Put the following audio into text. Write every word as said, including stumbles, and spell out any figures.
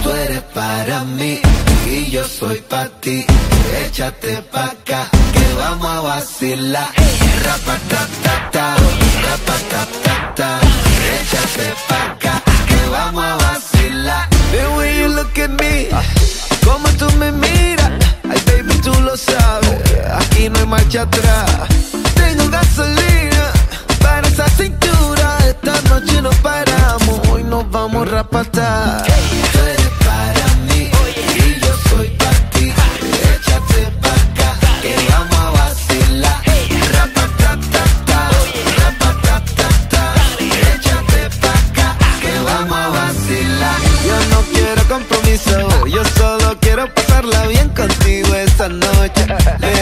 Tú eres para mí y yo soy pa' ti. Échate pa' acá que vamos a vacilar. Rapata, ta, ta, rapata, ta, ta. Échate pa' acá que vamos a vacilar. The way you look at me, como tú me miras, ay baby tú lo sabes, aquí no hay marcha atrás. Tengo gasolina para esa cintura, esta noche no paramos, hoy nos vamos a rapatar. Tú eres para mí y yo soy para ti. Échate pa' acá que vamos a vacilar. Rapatatata, rapatatata. Échate pa' acá que vamos a vacilar. Yo no quiero compromiso, yo solo quiero pasarla bien contigo esta noche.